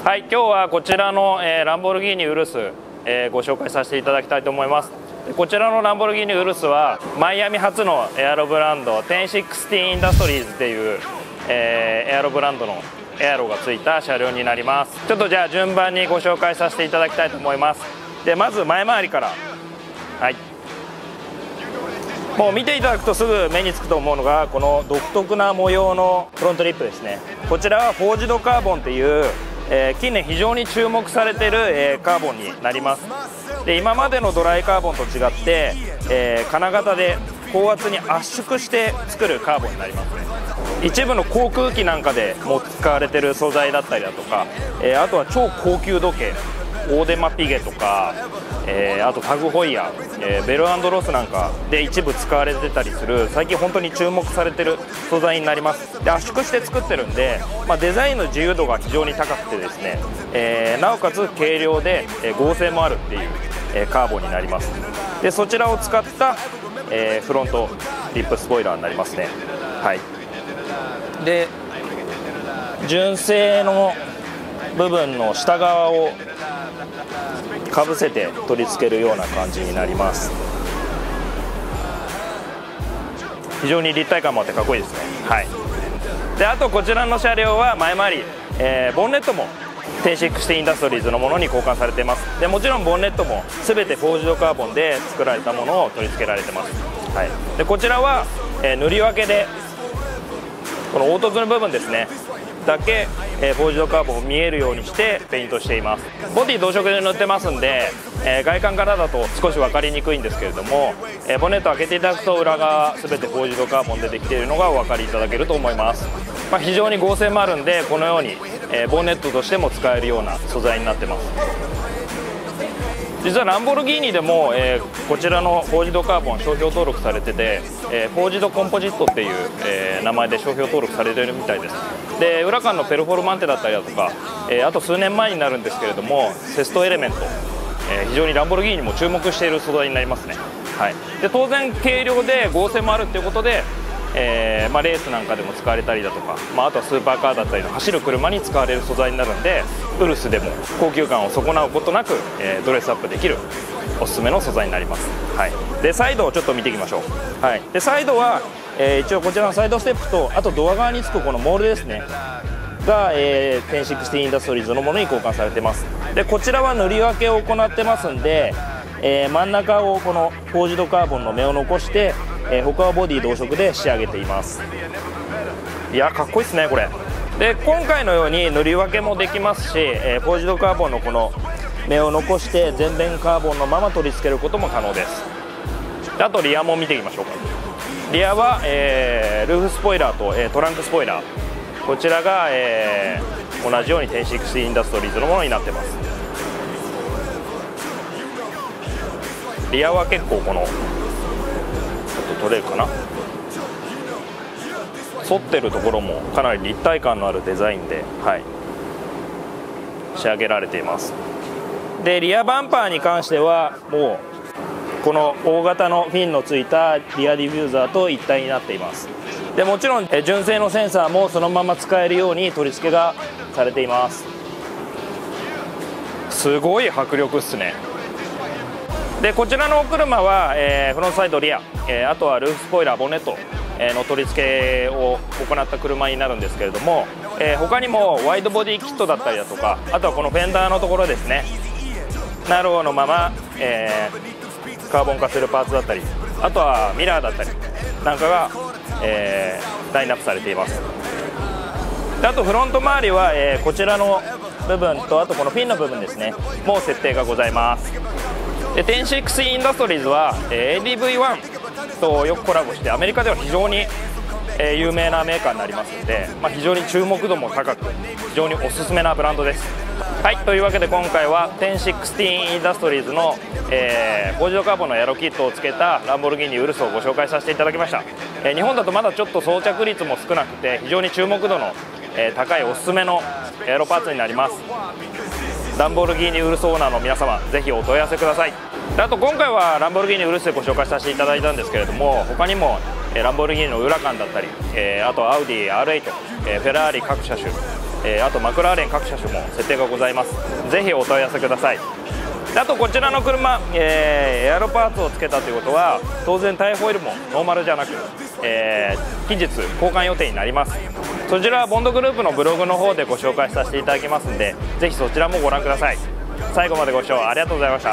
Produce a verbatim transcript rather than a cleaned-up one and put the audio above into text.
はい、今日はこちらの、えー、ランボルギーニウルス、えー、ご紹介させていただきたいと思います。こちらのランボルギーニウルスはマイアミ発のエアロブランドテンシックスティーンインダストリーズっていう、えー、エアロブランドのエアロがついた車両になります。ちょっとじゃあ順番にご紹介させていただきたいと思います。でまず前回りから、はい、もう見ていただくとすぐ目につくと思うのがこの独特な模様のフロントリップですね。こちらはフォージドカーボンっていうえー、近年非常に注目されている、えー、カーボンになります。で今までのドライカーボンと違って、えー、金型で高圧に圧縮して作るカーボンになります。一部の航空機なんかでも使われている素材だったりだとか、えー、あとは超高級時計オーデマピゲとか、えー、あとタグホイヤー、えー、ベル&ロスなんかで一部使われてたりする最近本当に注目されてる素材になります。で圧縮して作ってるんで、まあ、デザインの自由度が非常に高くてですね、えー、なおかつ軽量で、えー、剛性もあるっていう、えー、カーボンになります。でそちらを使った、えー、フロントリップスポイラーになりますね。はい、で純正の部分の下側をかぶせて取り付けるような感じになります。非常に立体感もあってかっこいいですね。はい、であとこちらの車両は前回り、えー、ボンネットもテンシックスティーンインダストリーズのものに交換されています。でもちろんボンネットも全てフォージドカーボンで作られたものを取り付けられています。はい、でこちらは、えー、塗り分けでこの凹凸の部分ですねだけ、えー、フォージドカーボンを見えるようにしてペイントしています。ボディ同色で塗ってますんで、えー、外観からだと少し分かりにくいんですけれども、えー、ボンネットを開けていただくと裏側全てフォージドカーボンでできているのがお分かりいただけると思います。まあ、非常に剛性もあるんでこのように、えー、ボンネットとしても使えるような素材になってます。実はランボルギーニでも、えー、こちらのフォージドカーボン商標登録されてて、えー、フォージドコンポジットっていう、えー、名前で商標登録されているみたいです。で裏間のペルフォルマンテだったりだとか、えー、あと数年前になるんですけれどもセストエレメント、えー、非常にランボルギーニも注目している素材になりますね。はい、で当然軽量で剛性もあるっていうことで、えーまあ、レースなんかでも使われたりだとか、まあ、あとはスーパーカーだったりの走る車に使われる素材になるんでウルスでも高級感を損なうことなく、えー、ドレスアップできるおすすめの素材になります。はい、でサイドをちょっと見ていきましょう。はい、でサイドは、えー、一応こちらのサイドステップとあとドア側につくこのモールですねが、えー、テンシックスティーンインダストリーズのものに交換されてます。でこちらは塗り分けを行ってますんで、えー、真ん中をこのフォージドカーボンの目を残して、えー、他はボディ同色で仕上げています。いやかっこいいですねこれ。で今回のように塗り分けもできますし、えー、フォージドカーボンのこの目を残して全面カーボンのまま取り付けることも可能です。であとリアも見ていきましょうか。リアは、えー、ルーフスポイラーと、えー、トランクスポイラーこちらが、えー、同じようにテンシックスティーンインダストリーズのものになってます。リアは結構このちょっと取れるかな反ってるところもかなり立体感のあるデザインで、はい、仕上げられています。でリアバンパーに関してはもうこの大型のフィンのついたリアディフューザーと一体になっています。でもちろんえ純正のセンサーもそのまま使えるように取り付けがされています。すごい迫力っすね。でこちらのお車は、えー、フロントサイドリア、えー、あとはルーフスポイラーボンネットの取り付けを行った車になるんですけれども、えー、他にもワイドボディキットだったりだとかあとはこのフェンダーのところですねナローのまま、えー、カーボン化するパーツだったりあとはミラーだったりなんかが、えー、ラインナップされています。であとフロント周りは、えー、こちらの部分とあとこのフィンの部分ですねもう設定がございます。でテンシックスインダストリーズは、えー、エーディーブイワン とよくコラボしてアメリカでは非常に、えー、有名なメーカーになりますので、まあ、非常に注目度も高く非常におすすめなブランドです。はいというわけで今回はテンシックスティーンインダストリーズの、えー、フォージドカーボンのエアロキットをつけたランボルギーニウルスをご紹介させていただきました。えー、日本だとまだちょっと装着率も少なくて非常に注目度の、えー、高いおすすめのエアロパーツになります。ランボルギーニウルスオーナーの皆様ぜひお問い合わせください。であと今回はランボルギーニウルスでご紹介させていただいたんですけれども他にも、えー、ランボルギーニのウラカンだったり、えー、あとアウディ アールエイト、えー、フェラーリ各車種えー、あとマクラーレン各車種も設定がございます。ぜひお問い合わせください。であとこちらの車、えー、エアロパーツをつけたということは当然タイヤホイールもノーマルじゃなく、えー、近日交換予定になります。そちらはボンドグループのブログの方でご紹介させていただきますので、ぜひそちらもご覧ください。最後までご視聴ありがとうございました。